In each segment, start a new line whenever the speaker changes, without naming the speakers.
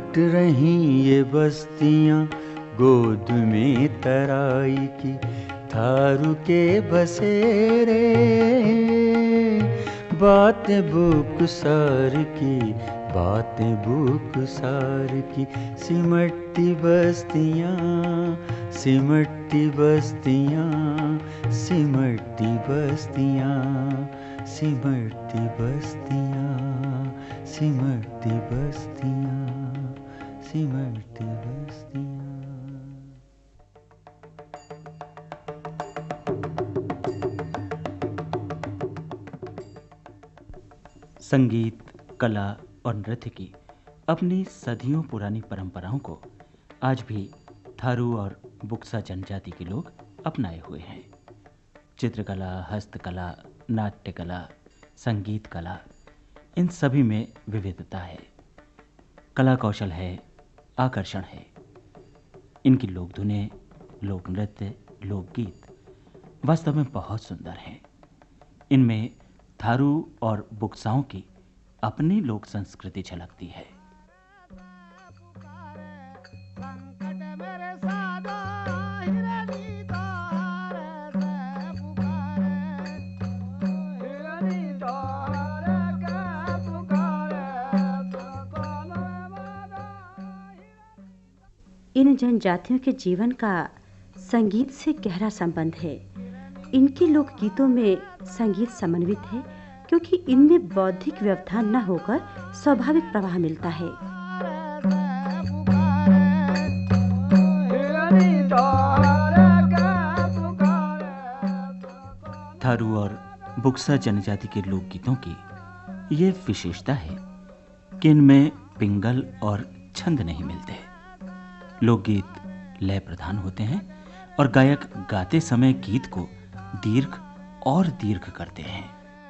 लुट रही ये बस्तियां गोद में तराई की, थारू के बसेरे बातें बुकसार की, बातें बुकसार की। सिमटती बस्तियां, सिमटती बस्तियां, सिमटती बस्तियां, सिमटती बस्तियां, सिमटती बस्तियां, सिमटती बस्तियां।
संगीत, कला और नृत्य की अपनी सदियों पुरानी परंपराओं को आज भी थारू और बुक्सा जनजाति के लोग अपनाए हुए हैं। चित्रकला, हस्तकला, नाट्यकला, संगीत कला, इन सभी में विविधता है, कला कौशल है, आकर्षण है। इनकी लोक धुनें, लोक नृत्य, लोकगीत वास्तव में बहुत सुंदर हैं। इनमें थारू और बुक्साओं की अपनी लोक संस्कृति झलकती है।
इन जनजातियों के जीवन का संगीत से गहरा संबंध है। इनके लोकगीतों में संगीत समन्वित है क्योंकि इनमें बौद्धिक व्यवधान न होकर स्वाभाविक प्रवाह मिलता है।
थारू और बुक्सा जनजाति के लोकगीतों की ये विशेषता है कि इनमें पिंगल और छंद नहीं मिलते। लोकगीत लय प्रधान होते हैं और गायक गाते समय गीत को दीर्घ और दीर्घ करते हैं।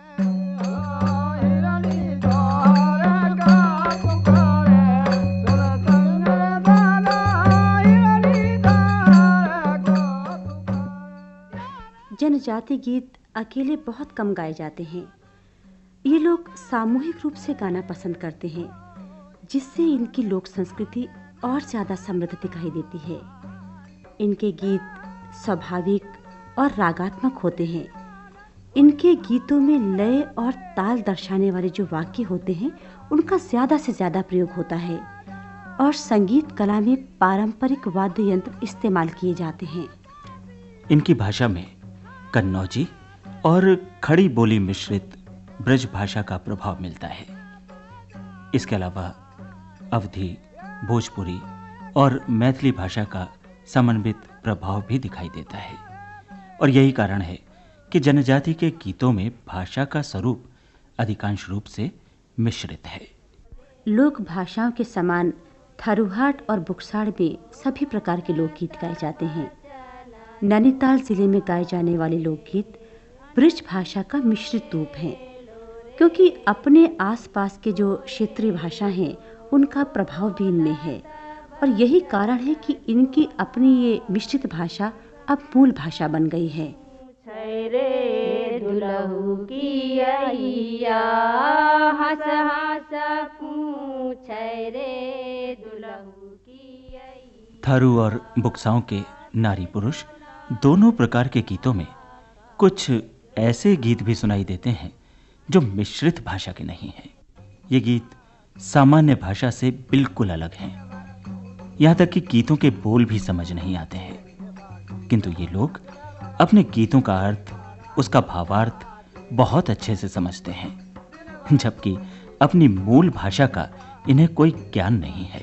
जनजाति गीत अकेले बहुत कम गाए जाते हैं। ये लोग सामूहिक रूप से गाना पसंद करते हैं, जिससे इनकी लोक संस्कृति और ज्यादा समृद्ध दिखाई देती है। इनके गीत स्वाभाविक और रागात्मक होते हैं। इनके गीतों में लय और ताल दर्शाने वाले जो वाक्य होते हैं, उनका ज्यादा से ज्यादा प्रयोग होता है और संगीत कला में पारंपरिक वाद्य यंत्र इस्तेमाल किए जाते हैं।
इनकी भाषा में कन्नौजी और खड़ी बोली मिश्रित ब्रज भाषा का प्रभाव मिलता है। इसके अलावा अवधी, भोजपुरी और मैथिली भाषा का समन्वित प्रभाव भी दिखाई देता है और यही कारण है कि जनजाति के गीतों में भाषा का स्वरूप अधिकांश रूप से मिश्रित है।
लोक भाषाओं के समान थारूहाट और बुक्साड़ में सभी प्रकार के लोकगीत गाए जाते हैं। नैनीताल जिले में गाए जाने वाले लोकगीत ब्रज भाषा का मिश्रित रूप हैं, क्योंकि अपने आसपास के जो क्षेत्रीय भाषा हैं उनका प्रभाव भी इनमें है और यही कारण है कि इनकी अपनी ये मिश्रित भाषा अब मूल भाषा बन गई है।
थारू और बुक्साओं के नारी पुरुष दोनों प्रकार के गीतों में कुछ ऐसे गीत भी सुनाई देते हैं जो मिश्रित भाषा के नहीं हैं। ये गीत सामान्य भाषा से बिल्कुल अलग हैं। यहाँ तक कि गीतों के बोल भी समझ नहीं आते हैं, किंतु ये लोग अपने गीतों का अर्थ, उसका भावार्थ बहुत अच्छे से समझते हैं, जबकि अपनी मूल भाषा का इन्हें कोई ज्ञान नहीं है।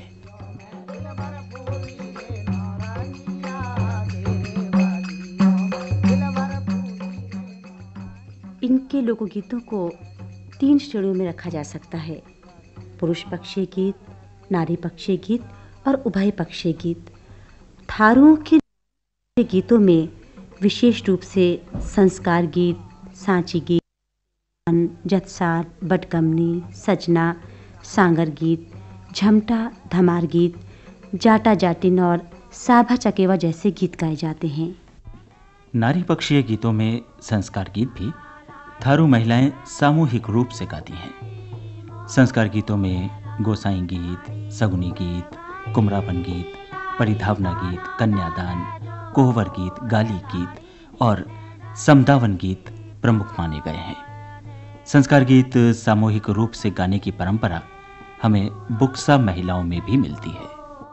इनके लोकगीतों को 3 श्रेणियों में रखा जा सकता है: पुरुष पक्षीय गीत, नारी पक्षीय गीत और उभय पक्षीय गीत। थारुओं के गीतों में विशेष रूप से संस्कार गीत, सांची गीत, जत्सार, बटकमनी, सजना, सांगर गीत, झमटा, धमार गीत, जाटा जाटिन और साभा चकेवा जैसे गीत गाए जाते हैं।
नारी पक्षीय गीतों में संस्कार गीत भी थारू महिलाएं सामूहिक रूप से गाती हैं। संस्कार गीतों में गोसाई गीत, सगुनी गीत, कुमरापन गीत, परिधावना गीत, कन्यादान, कोहवर गीत, गाली गीत और समदावन गीत प्रमुख माने गए हैं। संस्कार गीत सामूहिक रूप से गाने की परंपरा हमें बुक्सा महिलाओं में भी मिलती है।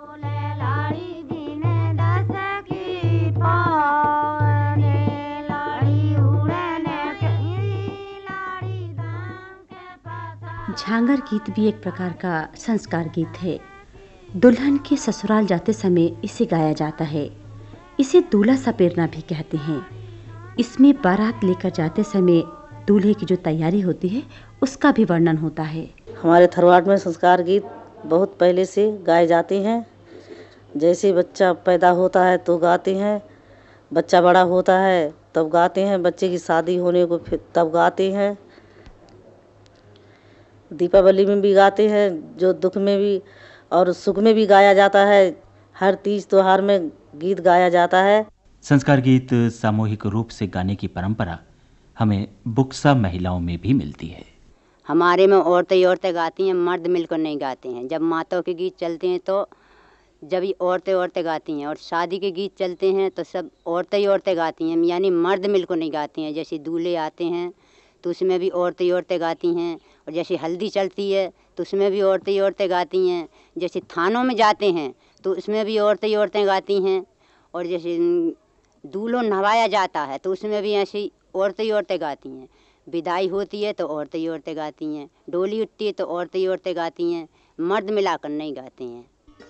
झांगर गीत भी एक प्रकार का संस्कार गीत है। दुल्हन के ससुराल जाते समय इसे गाया जाता है। इसे दूल्हा सपेरना भी कहते हैं। इसमें बारात लेकर जाते समय दूल्हे की जो तैयारी होती है उसका भी वर्णन होता है।
हमारे थरवाड़ में संस्कार गीत बहुत पहले से गाए जाते हैं। जैसे बच्चा पैदा होता है तो गाते हैं, बच्चा बड़ा होता है तब गाते हैं, बच्चे की शादी होने को फिर तब गाते हैं, दीपावली में भी गाते हैं, जो दुख में भी और सुख में भी गाया जाता है। हर तीज त्योहार में गीत गाया जाता है।
संस्कार गीत सामूहिक रूप से गाने की परंपरा हमें बुक्सा महिलाओं में भी मिलती है।
हमारे में औरतें गाती हैं, मर्द मिलकर नहीं गाते हैं। जब माताओं के गीत चलते हैं तो जब ये औरतें गाती हैं, और शादी के गीत चलते हैं तो सब औरतें गाती हैं, यानी मर्द मिलकर नहीं गाते हैं। जैसे दूल्हे आते हैं तो उसमें भी औरतें गाती हैं, और जैसे हल्दी चलती है तो उसमें भी औरतें गाती हैं। जैसे थानों में जाते हैं तो उसमें भी औरतें गाती हैं, और जैसे दूल्हों नहवाया जाता है तो उसमें भी ऐसी औरतें गाती हैं। विदाई होती है तो औरतें गाती हैं, डोली उठती है तो औरतें गाती हैं, मर्द मिलाकर नहीं गाते हैं।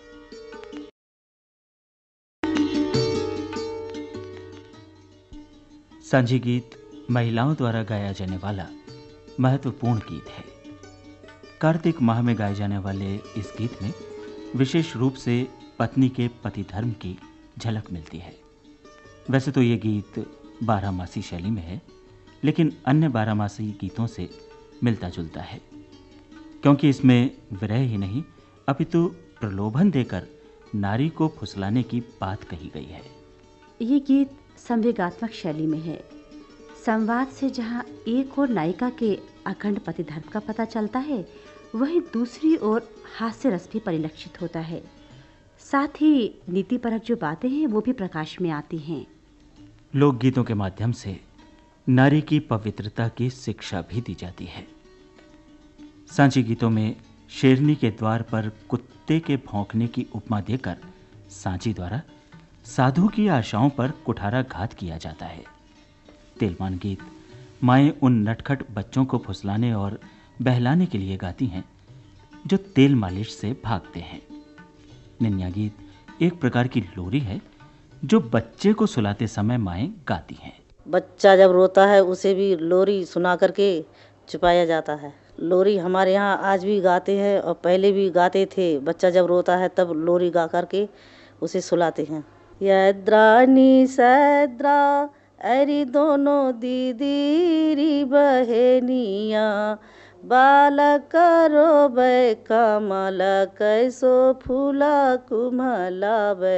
सांझी गीत महिलाओं द्वारा गाया जाने वाला महत्वपूर्ण गीत है। कार्तिक माह में गाए जाने वाले इस गीत में विशेष रूप से पत्नी के पति धर्म की झलक मिलती है। वैसे तो ये गीत बारहमासी शैली में है, लेकिन अन्य बारहमासी गीतों से मिलता जुलता है, क्योंकि इसमें विरह ही नहीं अपितु प्रलोभन देकर नारी को फुसलाने की बात कही गई है।
ये गीत संवेगात्मक शैली में है। संवाद से जहाँ एक और नायिका के अखंड पति धर्म का पता चलता है, वहीं दूसरी ओर हास्य रस भी परिलक्षित होता है। साथ ही नीतिपरक जो बातें हैं वो भी प्रकाश में आती हैं।
लोकगीतों के माध्यम से नारी की पवित्रता की शिक्षा भी दी जाती है। सांची गीतों में शेरनी के द्वार पर कुत्ते के भौंकने की उपमा देकर सांची द्वारा साधु की आशाओं पर कुठाराघात किया जाता है। तेलमान गीत माएँ उन नटखट बच्चों को फुसलाने और बहलाने के लिए गाती हैं जो तेल मालिश से भागते हैं। निन्या गीत एक प्रकार की लोरी है जो बच्चे को सुलाते समय माएँ गाती हैं।
बच्चा जब रोता है उसे भी लोरी सुना करके छुपाया जाता है। लोरी हमारे यहाँ आज भी गाते हैं और पहले भी गाते थे। बच्चा जब रोता है तब लोरी गा करके उसे सुलाते हैं। यद्रानी सैद्रा अरी दोनों दीदी बहनिया, बालक रोबै कमल कैसो फूला कुमलाबै।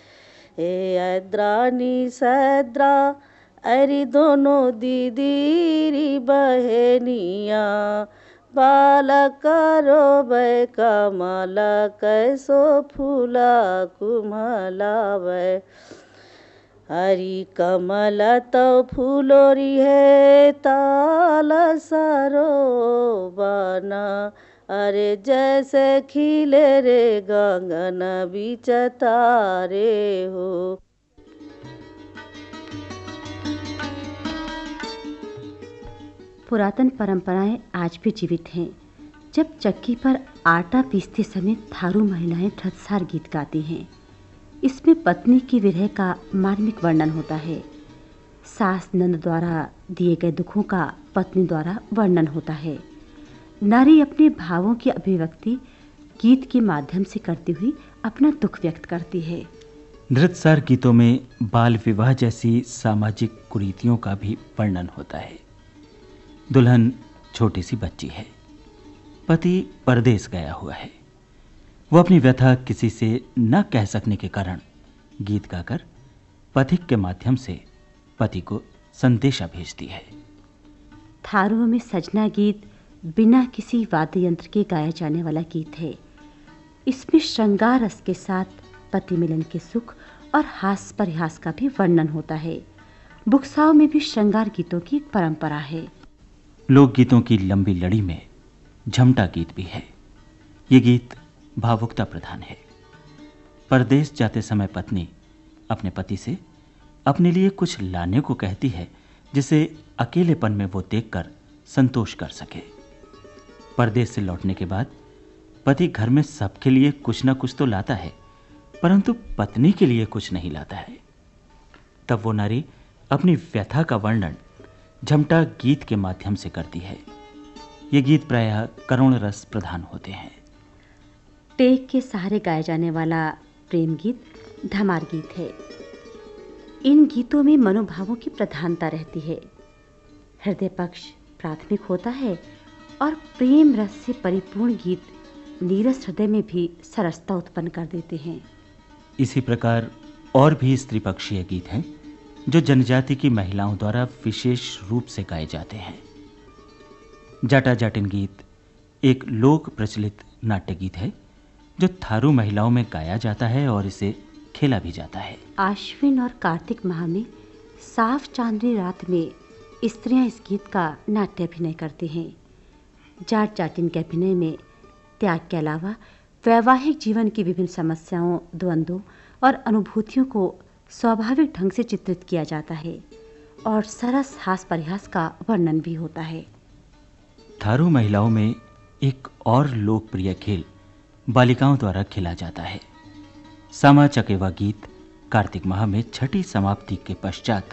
यद्रानी सैद्रा अरे दोनों दीदी बहनिया, बालक रोबै कमल कैसो फूला कुमलाबै। हरी कमल तो फूलोरी है ताल सरो बना, अरे जैसे खिले रे गगन बीच तारे हो।
पुरातन परंपराएं आज भी जीवित हैं। जब चक्की पर आटा पीसते समय थारू महिलाएं ठठसार गीत गाती हैं। इसमें पत्नी की विरह का मार्मिक वर्णन होता है। सास नंद द्वारा दिए गए दुखों का पत्नी द्वारा वर्णन होता है। नारी अपने भावों की अभिव्यक्ति गीत के माध्यम से करती हुई अपना दुख व्यक्त करती है।
नृत्यसार गीतों में बाल विवाह जैसी सामाजिक कुरीतियों का भी वर्णन होता है। दुल्हन छोटी सी बच्ची है, पति परदेश गया हुआ है। वो अपनी व्यथा किसी से न कह सकने के कारण गीत गाकर पथिक के माध्यम से पति को संदेशा भेजती है।
थारुओं में सजना गीत बिना किसी वाद्य यंत्र के गाया जाने वाला गीत है। इसमें श्रृंगार रस के साथ पति मिलन के सुख और हास परिहास का भी वर्णन होता है। बुक्साओं में भी श्रृंगार गीतों की एक परंपरा है।
लोकगीतों की लंबी लड़ी में झमटा गीत भी है। ये गीत भावुकता प्रधान है। परदेश जाते समय पत्नी अपने पति से अपने लिए कुछ लाने को कहती है, जिसे अकेलेपन में वो देखकर संतोष कर सके। परदेश से लौटने के बाद पति घर में सबके लिए कुछ ना कुछ तो लाता है, परंतु पत्नी के लिए कुछ नहीं लाता है। तब वो नारी अपनी व्यथा का वर्णन झमटा गीत के माध्यम से करती है। ये गीत प्रायः करुण रस प्रधान होते हैं।
टेक के सहारे गाया जाने वाला प्रेम गीत धमार गीत है। इन गीतों में मनोभावों की प्रधानता रहती है। हृदय पक्ष प्राथमिक होता है और प्रेम रस से परिपूर्ण गीत नीरस हृदय में भी सरसता उत्पन्न कर देते हैं।
इसी प्रकार और भी स्त्री पक्षीय गीत हैं जो जनजाति की महिलाओं द्वारा विशेष रूप से गाए जाते हैं। जाटा जाटिन गीत एक लोक प्रचलित नाट्य गीत है जो थारू महिलाओं में गाया जाता है और इसे खेला भी जाता है।
आश्विन और कार्तिक माह में साफ चांदनी रात में स्त्रियां इस गीत का नाट्य अभिनय करती हैं। जाट जाटिन के अभिनय में त्याग के अलावा वैवाहिक जीवन की विभिन्न समस्याओं, द्वंद्वों और अनुभूतियों को स्वाभाविक ढंग से चित्रित किया जाता है और सरस हास परिहास का वर्णन भी होता है।
थारू महिलाओं में एक और लोकप्रिय खेल बालिकाओं द्वारा खेला जाता है। सामा चकेवा गीत कार्तिक माह में छठी समाप्ति के पश्चात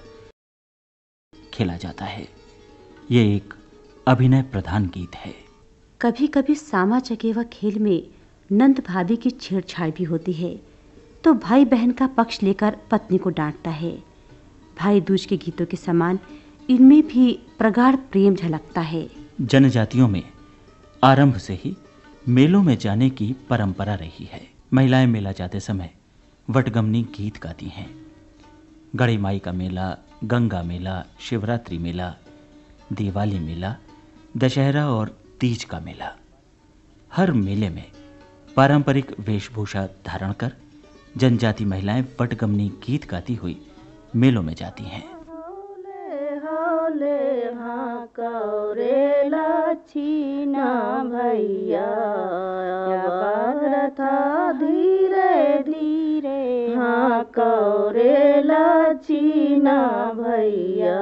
खेला जाता है। ये एक अभिनय प्रधान गीत है।
कभी कभी सामा चकेवा खेल में नंद भाभी की छेड़छाड़ भी होती है, तो भाई बहन का पक्ष लेकर पत्नी को डांटता है। भाई दूज के गीतों के समान इनमें भी प्रगाढ़ प्रेम झलकता है।
जनजातियों में आरंभ से ही मेलों में जाने की परंपरा रही है। महिलाएं मेला जाते समय वटगमनी गीत गाती हैं। गढ़ी माई का मेला, गंगा मेला, शिवरात्रि मेला, दिवाली मेला, दशहरा और तीज का मेला, हर मेले में पारंपरिक वेशभूषा धारण कर जनजाति महिलाएं वटगमनी गीत गाती हुई मेलों में जाती हैं।
भैया धीरे धीरे हाँ कौरेला चीना भैया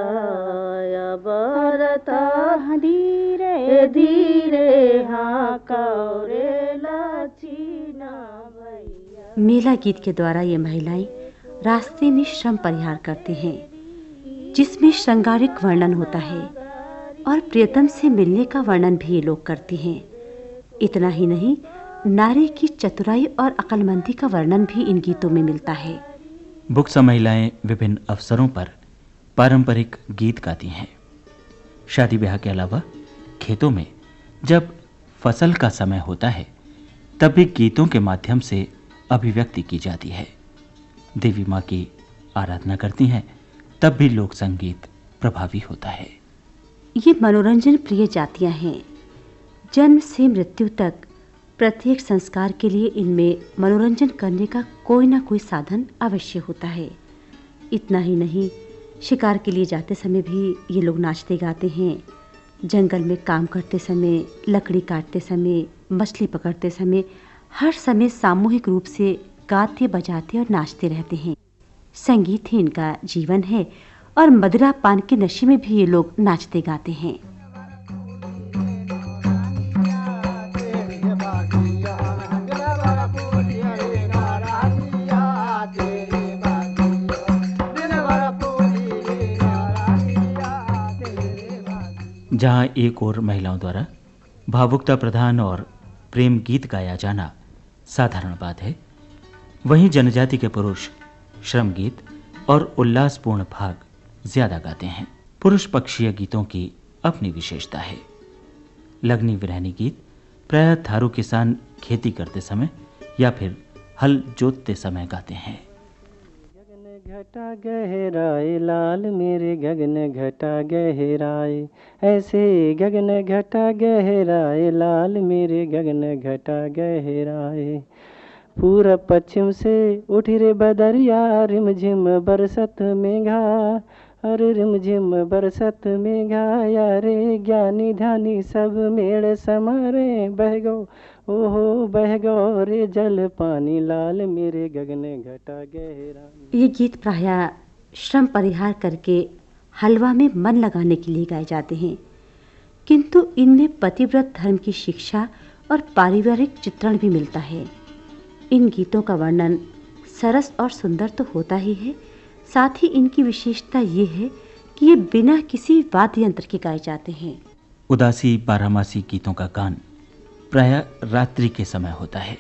बरता धीरे धीरे हाँ कौरेला चीना भैया।
मेला गीत के द्वारा ये महिलाएं रास्ते में श्रम परिहार करती हैं, जिसमें श्रृंगारिक वर्णन होता है और प्रियतम से मिलने का वर्णन भी ये लोग करती हैं। इतना ही नहीं, नारी की चतुराई और अक्लमंदी का वर्णन भी इन गीतों में मिलता है।
बुक्सा महिलाएं विभिन्न अवसरों पर पारंपरिक गीत गाती हैं। शादी ब्याह के अलावा खेतों में जब फसल का समय होता है तब भी गीतों के माध्यम से अभिव्यक्ति की जाती है। देवी माँ की आराधना करती हैं तब भी लोक संगीत प्रभावी होता है।
ये मनोरंजन प्रिय जातियां हैं। जन्म से मृत्यु तक प्रत्येक संस्कार के लिए इनमें मनोरंजन करने का कोई ना कोई साधन अवश्य होता है। इतना ही नहीं, शिकार के लिए जाते समय भी ये लोग नाचते गाते हैं। जंगल में काम करते समय, लकड़ी काटते समय, मछली पकड़ते समय, हर समय सामूहिक रूप से गाते बजाते और नाचते रहते हैं। संगीत ही इनका जीवन है और मदिरा पान के नशे में भी ये लोग नाचते गाते हैं।
जहाँ एक ओर महिलाओं द्वारा भावुकता प्रधान और प्रेम गीत गाया जाना साधारण बात है, वहीं जनजाति के पुरुष श्रम गीत और उल्लासपूर्ण भाग ज्यादा गाते हैं। पुरुष पक्षीय गीतों की अपनी विशेषता है। लगनी विरहनी गीत प्रायः थारू किसान खेती करते समय या फिर हल जोतते समय गाते हैं।
घटा गहराए लाल मेरे गगन घटा गहराए, ऐसे गगन घटा गहराए लाल मेरे गगन घटा गहराए। पूरब पश्चिम से उठी रे बदरिया रिमझिम बरसत मेघा, अरे रिमझिम बरसत मेघा यारे ज्ञानी ध्यानी सब मेड़ समारे, बह गो ओहो बह गो रे जल पानी लाल मेरे गगन घटा गहरा।
ये गीत प्रायः श्रम परिहार करके हलवा में मन लगाने के लिए गाए जाते हैं, किंतु इनमें पतिव्रत धर्म की शिक्षा और पारिवारिक चित्रण भी मिलता है। इन गीतों का वर्णन सरस और सुंदर तो होता ही है, साथ ही इनकी विशेषता ये है कि ये बिना किसी वाद्य यंत्र के गाए जाते हैं।
उदासी बारहमासी गीतों का गान प्रायः रात्रि के समय होता है।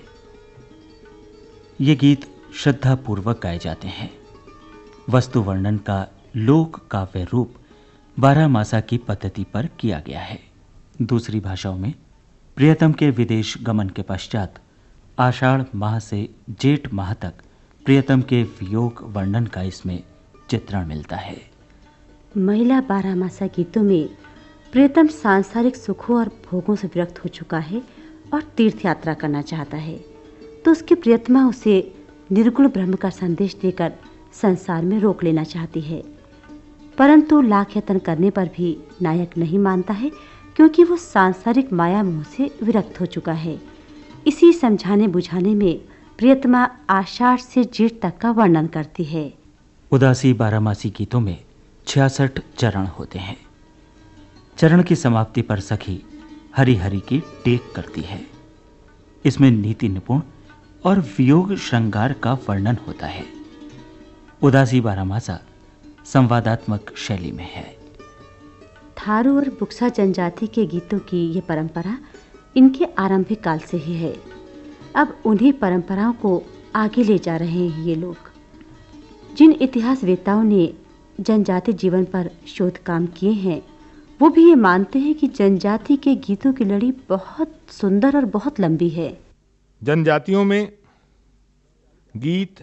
ये गीत श्रद्धापूर्वक गाए जाते हैं। वस्तु वर्णन का लोक काव्य रूप बारहमासा की पद्धति पर किया गया है। दूसरी भाषाओं में प्रियतम के विदेश गमन के पश्चात आषाढ़ माह से जेठ माह तक प्रियतम के वियोग वर्णन का इसमें चित्रण मिलता है।
महिला बारहमासा गीतों में प्रियतम सांसारिक सुखों और भोगों से विरक्त हो चुका है और तीर्थ यात्रा करना चाहता है, तो उसकी प्रियतमा उसे निर्गुण ब्रह्म का संदेश देकर संसार में रोक लेना चाहती है, परंतु लाख यत्न करने पर भी नायक नहीं मानता है, क्योंकि वो सांसारिक माया मोह से विरक्त हो चुका है। इसी समझाने बुझाने में प्रियतमा आषाढ़ से जेठ तक का वर्णन करती है।
उदासी बारहमासी गीतों में 66 चरण होते हैं। चरण की समाप्ति पर सखी हरि हरि की टेक करती है। इसमें नीति निपुण और वियोग श्रृंगार का वर्णन होता है। उदासी बारहमासा संवादात्मक शैली में है।
थारू और बुक्सा जनजाति के गीतों की ये परंपरा इनके आरंभिक काल से ही है। अब उन्हीं परंपराओं को आगे ले जा रहे हैं ये लोग। जिन इतिहासवेताओं ने जनजाति जीवन पर शोध काम किए हैं, वो भी ये मानते हैं कि जनजाति के गीतों की लड़ी बहुत सुंदर और बहुत लंबी है।
जनजातियों में गीत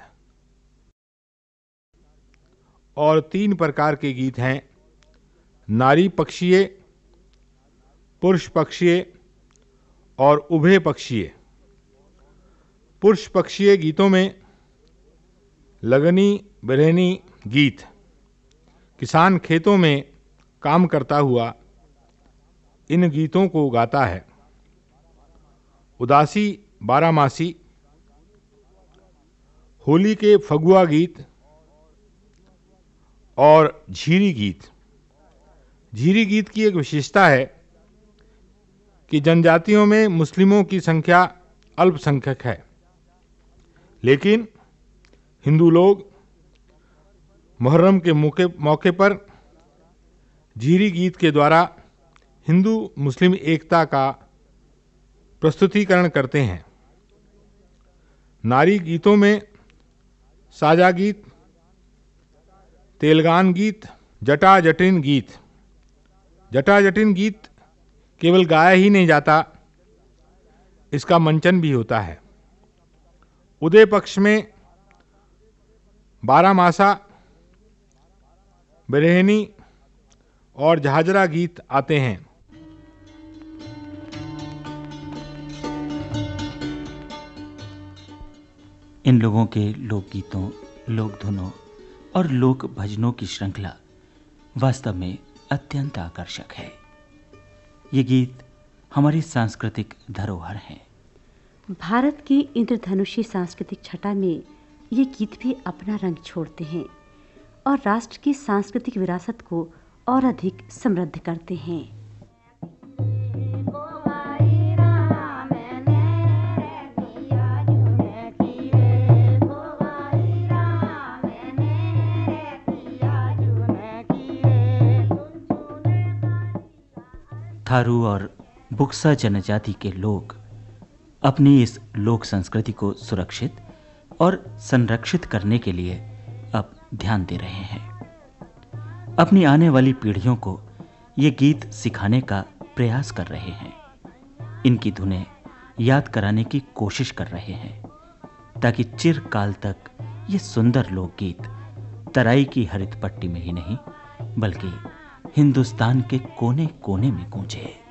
और 3 प्रकार के गीत हैं: नारी पक्षीय, पुरुष पक्षीय और उभय पक्षीय। पुरुष पक्षीय गीतों में लगनी बिरहनी गीत किसान खेतों में काम करता हुआ इन गीतों को गाता है। उदासी बारहमासी होली के फगुआ गीत और झीरी गीत। झीरी गीत की एक विशेषता है कि जनजातियों में मुस्लिमों की संख्या अल्पसंख्यक है, लेकिन हिंदू लोग मुहर्रम के मौके पर झीरी गीत के द्वारा हिंदू मुस्लिम एकता का प्रस्तुतिकरण करते हैं। नारी गीतों में साजा गीत, तेलगान गीत, जटा जटिन गीत। जटा जटिन गीत केवल गाया ही नहीं जाता, इसका मंचन भी होता है। उदय पक्ष में बारहमासा, बिरहनी और झाझरा गीत आते हैं।
इन लोगों के लोकगीतों, लोकधुनों और लोक भजनों की श्रृंखला वास्तव में अत्यंत आकर्षक है। ये गीत हमारी सांस्कृतिक धरोहर हैं।
भारत की इंद्रधनुषी सांस्कृतिक छटा में ये गीत भी अपना रंग छोड़ते हैं और राष्ट्र की सांस्कृतिक विरासत को और अधिक समृद्ध करते हैं।
थारू और बुक्सा जनजाति के लोग अपनी इस लोक संस्कृति को सुरक्षित और संरक्षित करने के लिए अब ध्यान दे रहे हैं। अपनी आने वाली पीढ़ियों को ये गीत सिखाने का प्रयास कर रहे हैं। इनकी धुनें याद कराने की कोशिश कर रहे हैं ताकि चिरकाल तक ये सुंदर लोकगीत तराई की हरित पट्टी में ही नहीं बल्कि हिंदुस्तान के कोने कोने में गूंजे।